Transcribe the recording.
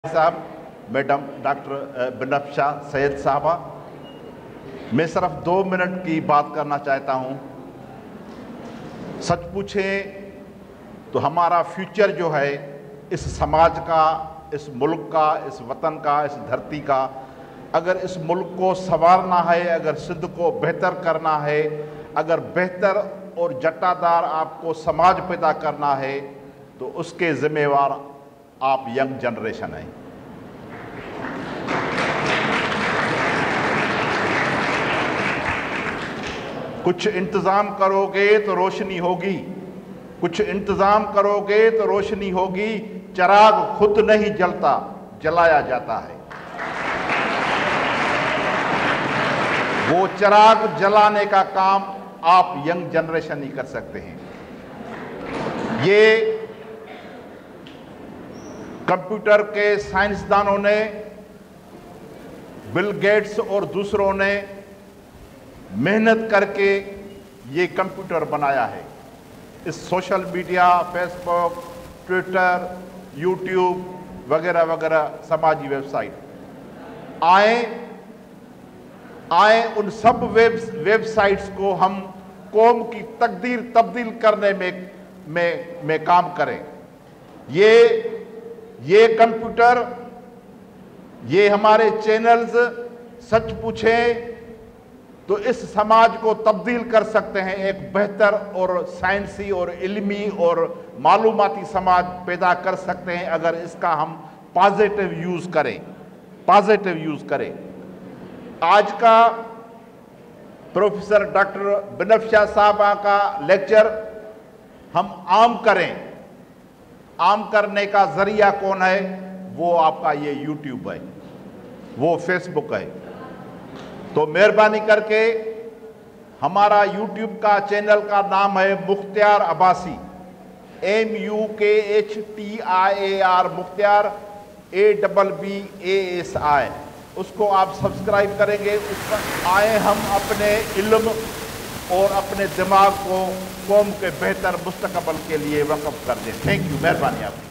साहब, madam doctor बिनफ्शा Syed साहबा, मैं सिर्फ 2 मिनट की बात करना चाहता हूँ। सच पूछें तो हमारा फ्यूचर जो है इस समाज का, इस मुल्क का, इस वतन का, इस धरती का, अगर इस मुल्क को संवारना है, अगर सिंध को बेहतर करना है, अगर बेहतर और जट्टादार आपको समाज पैदा करना है तो उसके जिम्मेवार आप यंग जनरेशन हैं। कुछ इंतज़ाम करोगे तो रोशनी होगी, कुछ इंतज़ाम करोगे तो रोशनी होगी। चिराग खुद नहीं जलता, जलाया जाता है। वो चिराग जलाने का काम आप यंग जनरेशन ही कर सकते हैं। ये कंप्यूटर के साइंसदानों ने, बिल गेट्स और दूसरों ने मेहनत करके ये कंप्यूटर बनाया है। इस social media, Facebook, Twitter, YouTube वगैरह वगैरह समाजी वेबसाइट आए उन सब वेबसाइट्स को हम कौम की तकदीर तब्दील करने में काम करें। ये कंप्यूटर, ये हमारे चैनल्स सच पूछें तो इस समाज को तब्दील कर सकते हैं, एक बेहतर और साइंसी और इल्मी और मालूमाती समाज पैदा कर सकते हैं अगर इसका हम पॉजिटिव यूज करें। आज का प्रोफेसर डॉक्टर बिनफ्शा साहबा का लेक्चर हम आम करें। आम करने का जरिया कौन है? वो आपका ये यूट्यूब है, वो फेसबुक है। तो मेहरबानी करके हमारा यूट्यूब का चैनल का नाम है मुख्तियार अब्बासी, MUKHTIAR, मुख्तियार ABBASI। उसको आप सब्सक्राइब करेंगे। उस पर आए हम अपने इल्म और अपने दिमाग को कौम के बेहतर मुस्तकबल के लिए वक़्फ़ कर दें। थैंक यू, मेहरबानी आपकी।